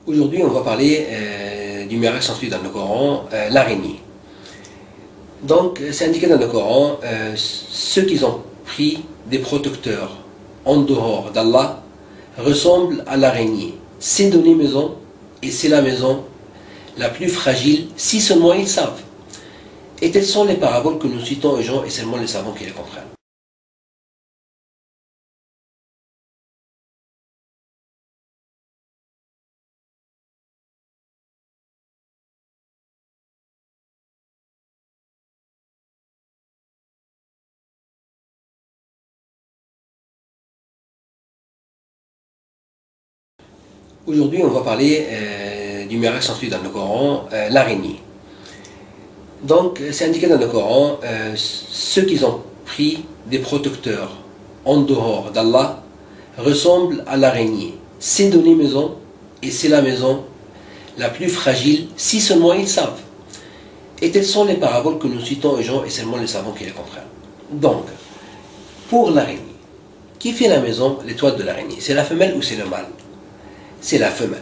Aujourd'hui, on va parler du miracle censé dans le Coran, l'araignée. Donc, c'est indiqué dans le Coran, ceux qui ont pris des protecteurs en dehors d'Allah ressemblent à l'araignée. C'est donner maison, et c'est la maison la plus fragile, si seulement ils savent. Et telles sont les paraboles que nous citons aux gens, et seulement les savants qui les comprennent. Aujourd'hui, on va parler du miracle censé dans le Coran, l'araignée. Donc, c'est indiqué dans le Coran, ceux qui ont pris des protecteurs en dehors d'Allah ressemblent à l'araignée. C'est donner maison, et c'est la maison la plus fragile, si seulement ils savent. Et telles sont les paraboles que nous citons aux gens, et seulement les savants qui les comprennent. Donc, pour l'araignée, qui fait la maison, les toiles de l'araignée? C'est la femelle ou c'est le mâle? C'est la femelle.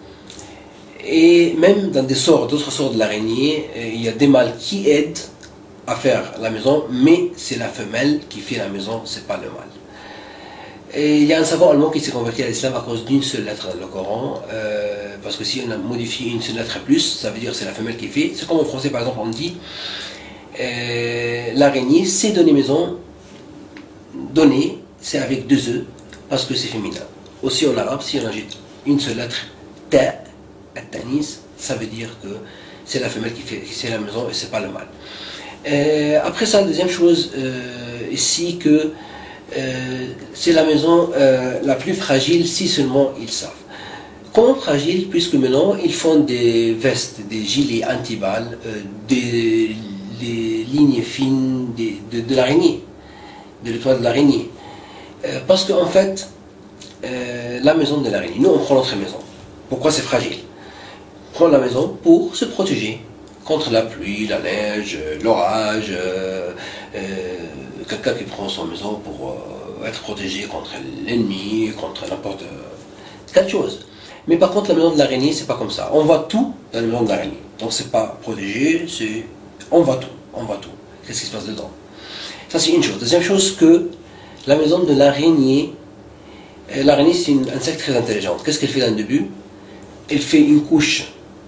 Et même dans d'autres sorts de l'araignée, il y a des mâles qui aident à faire la maison, mais c'est la femelle qui fait la maison, c'est pas le mâle. Et il y a un savant allemand qui s'est converti à l'islam à cause d'une seule lettre dans le Coran, parce que si on a modifié une seule lettre plus, ça veut dire c'est la femelle qui fait. C'est comme en français par exemple on dit l'araignée c'est donner maison, donner c'est avec deux E, parce que c'est féminin. Aussi en arabe, si on ajoute une seule lettre, ta, at-tanis, ça veut dire que c'est la femelle qui fait la maison et c'est pas le mâle. Après ça, deuxième chose ici que c'est la maison la plus fragile si seulement ils savent. Comment fragile? Puisque maintenant ils font des vestes, des gilets anti-balles, des lignes fines de l'araignée, de l'étoile de l'araignée. Parce qu'en fait, la maison de l'araignée, nous on prend notre maison. Pourquoi c'est fragile? On prend la maison pour se protéger contre la pluie, la neige, l'orage, quelqu'un qui prend son maison pour être protégé contre l'ennemi, contre n'importe quelle chose. Mais par contre la maison de l'araignée c'est pas comme ça. On voit tout dans la maison de l'araignée. Donc c'est pas protégé, c'est on voit tout, on voit tout. Qu'est-ce qui se passe dedans? Ça c'est une chose. Deuxième chose que la maison de l'araignée, l'araignée c'est un insecte très intelligent. Qu'est-ce qu'elle fait dans le début? Elle fait une couche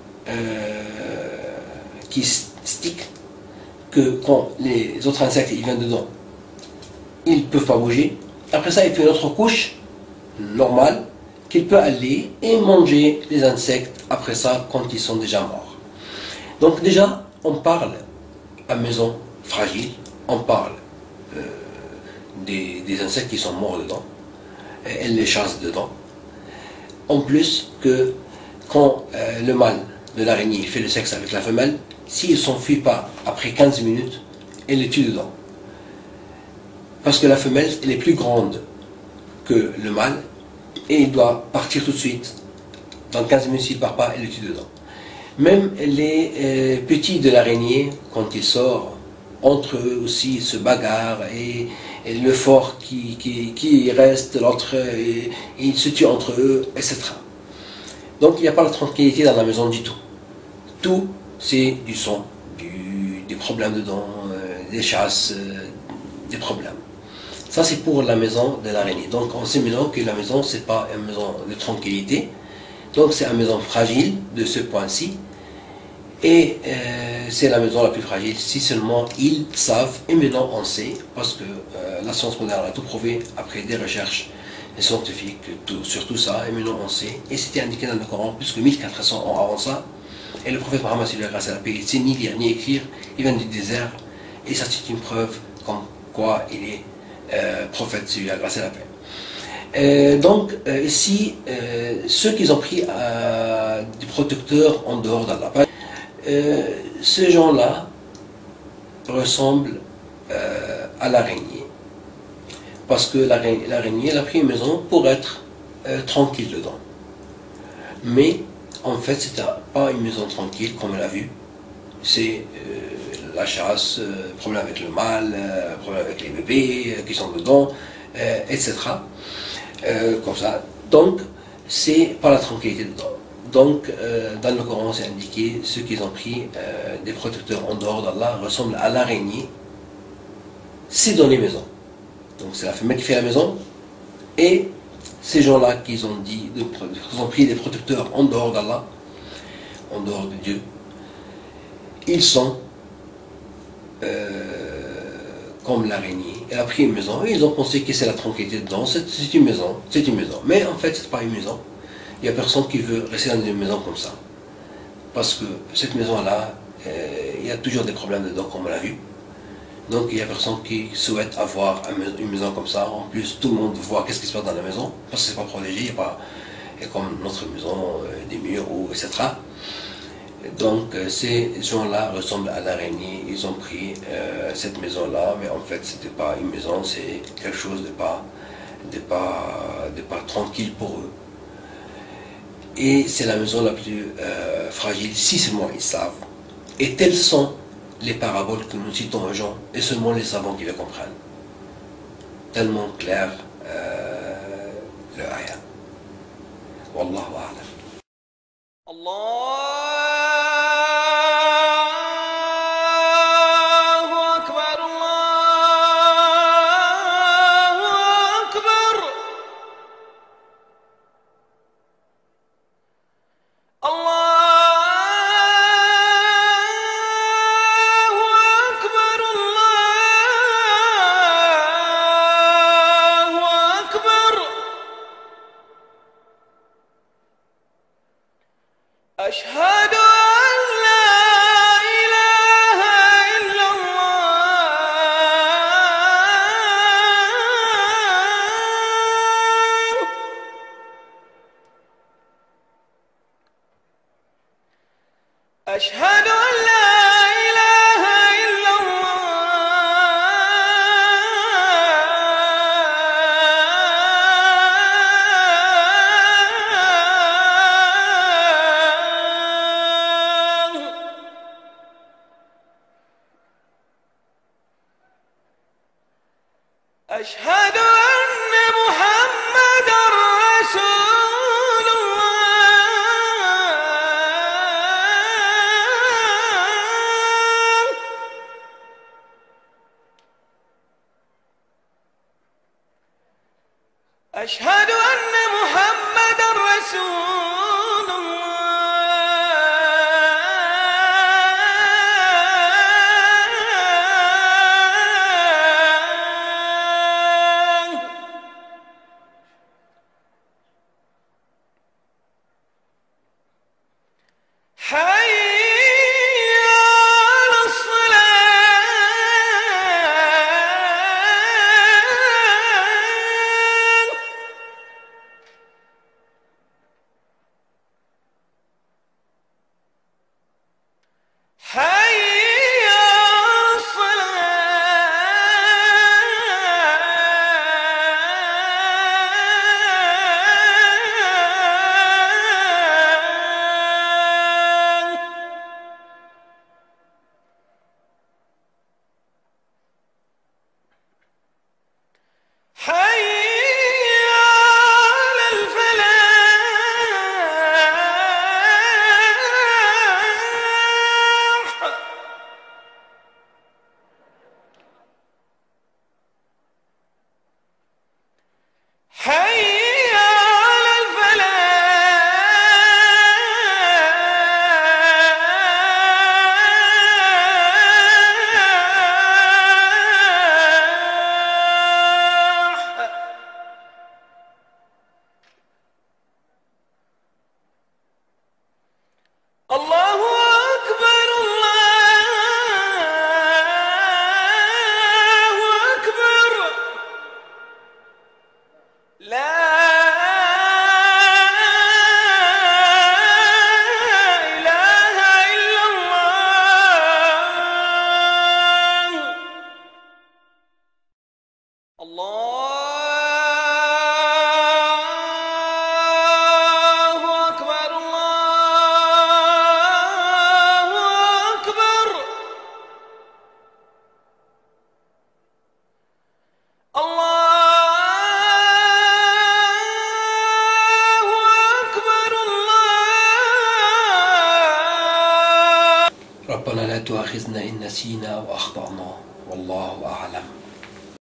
qui stick, que quand les autres insectes ils viennent dedans, ils ne peuvent pas bouger. Après ça, il fait une autre couche normale qu'il peut aller et manger les insectes après ça quand ils sont déjà morts. Donc déjà, on parle à maison fragile, on parle des insectes qui sont morts dedans, et elle les chasse dedans. En plus que quand le mâle de l'araignée fait le sexe avec la femelle, s'il ne s'enfuit pas après 15 minutes, elle les tue dedans. Parce que la femelle, elle est plus grande que le mâle, et il doit partir tout de suite. Dans 15 minutes, s'il ne part pas, elle le tue dedans. Même les petits de l'araignée, quand ils sortent, entre eux aussi, ils se bagarrent, et le fort qui reste, l'autre, et ils se tuent entre eux, etc. Donc il n'y a pas la tranquillité dans la maison du tout. Tout, c'est du sang, des problèmes dedans, des chasses, des problèmes. Ça c'est pour la maison de l'araignée. Donc on sait maintenant que la maison c'est pas une maison de tranquillité. Donc c'est une maison fragile de ce point-ci. Et c'est la maison la plus fragile si seulement ils savent. Et maintenant on sait, parce que la science moderne a tout prouvé après des recherches scientifiques sur tout ça. Et maintenant on sait. Et c'était indiqué dans le Coran plus que 1400 ans avant ça. Et le prophète Mohammed, grâce à la paix, il ne sait ni lire ni écrire. Il vient du désert. Et ça c'est une preuve comme quoi il est prophète, celui à grâce à la paix. Donc ici, ceux qui ont pris des protecteurs en dehors d'Allah, ces gens-là ressemblent à l'araignée. Parce que l'araignée, elle a pris une maison pour être tranquille dedans. Mais en fait, c'était pas une maison tranquille comme on l'a vu. C'est la chasse, problème avec le mâle, problème avec les bébés qui sont dedans, etc. Comme ça. Donc, c'est pas la tranquillité dedans. Donc, dans le Coran, c'est indiqué, ceux qui ont pris des protecteurs en dehors d'Allah ressemblent à l'araignée, c'est dans les maisons. Donc, c'est la femelle qui fait la maison, et ces gens-là qui ont pris des protecteurs en dehors d'Allah, en dehors de Dieu, ils sont comme l'araignée. Elle a pris une maison et ils ont pensé que c'est la tranquillité dedans. C'est une maison, c'est une maison. Mais en fait, c'est pas une maison. Il n'y a personne qui veut rester dans une maison comme ça. Parce que cette maison-là, il y a toujours des problèmes dedans, comme on l'a vu. Donc il n'y a personne qui souhaite avoir une maison comme ça. En plus, tout le monde voit qu'est-ce qui se passe dans la maison, parce que c'est pas protégé, il n'y a pas comme notre maison, des murs, etc. Donc ces gens-là ressemblent à l'araignée. Ils ont pris cette maison-là, mais en fait c'était pas une maison, c'est quelque chose de pas tranquille pour eux. Et c'est la maison la plus fragile, si seulement ils savent. Et telles sont les paraboles que nous citons aux gens, et seulement les savants qui les comprennent. Tellement clair le ayah. Wallahu a'lam. أشهد أن لا إله إلا الله أشهد أن لا إله إلا الله أشهد أن محمدا رسول الله ربنا لا تؤاخذنا إن نسينا أو أخطأنا والله أعلم.